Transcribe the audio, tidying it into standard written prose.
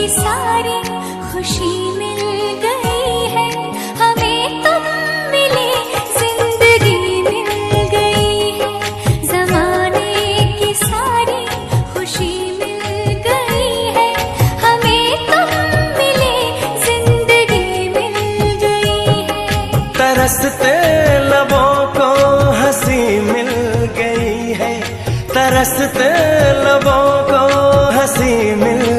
सारी खुशी मिल गई है, हमें तुम मिले जिंदगी मिल गई है। जमाने की सारी खुशी मिल गई है, हमें तुम मिले जिंदगी मिल गई है। तरसते लबों को हंसी मिल गई है, तरसते लबों को हंसी मिल